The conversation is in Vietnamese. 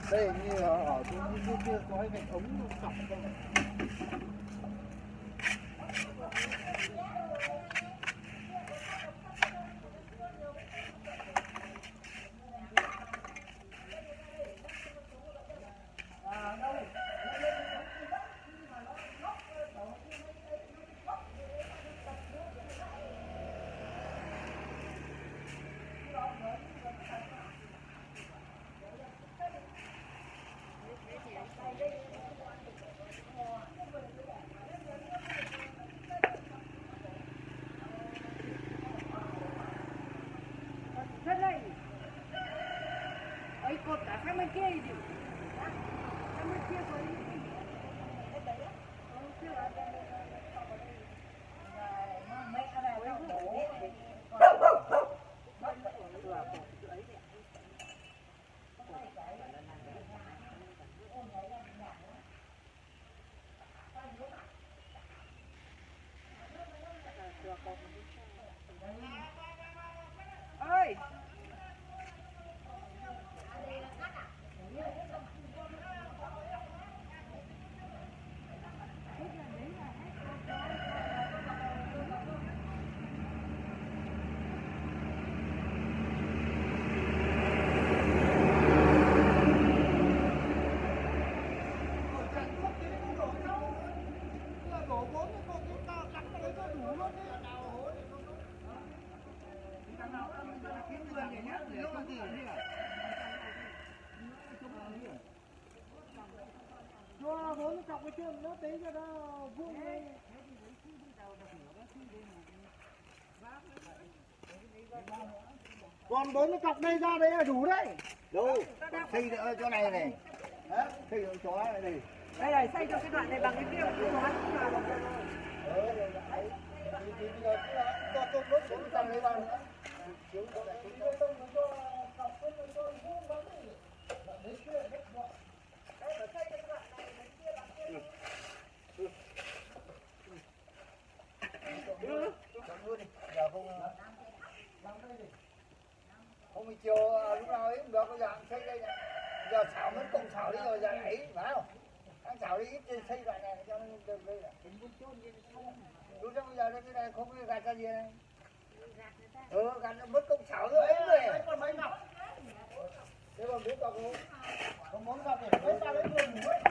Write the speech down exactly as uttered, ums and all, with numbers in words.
Đây như ở bên kia kia có cái ống cọc không? Ấy cột cả sang bên kia đi. Sang bên kia rồi. Ơi. Cho bốn cọc cái chân nó tí cho nó vuông lên. Còn bốn cái cọc đây ra đấy là đủ đấy. Đâu? Xây ở chỗ này này. Xây ở chỗ này này. Đây này, xây cho cái đoạn này bằng cái kia cũng nó cũng vào được rồi. Ờ, rồi đấy. Thì bây giờ cho tôi đốt xuống trong đấy vào nữa. Xuống cho lại xuống cho tôi cho cọc cái cho vuông vào đấy. Đấy kia hết rồi. Đây phải xây cái đoạn này đến kia đoạn kia. Ừ. Chọn luôn đi. Giờ không không bị chiều lúc nào ấy cũng được, bây giờ xây đây này. Giờ xảo mất công xảo đi rồi giờ ấy phải không? Anh xảo đi ít xây đoạn này cho nó được đây này. Đúng không? Bây giờ cái này không biết gạt ra gì này. Ừ, gạt nó mất công xảo nữa ấy rồi. Đấy còn mấy ngọc. Thế còn bốn cọc không? Còn bốn cọc này, mấy ta đấy luôn.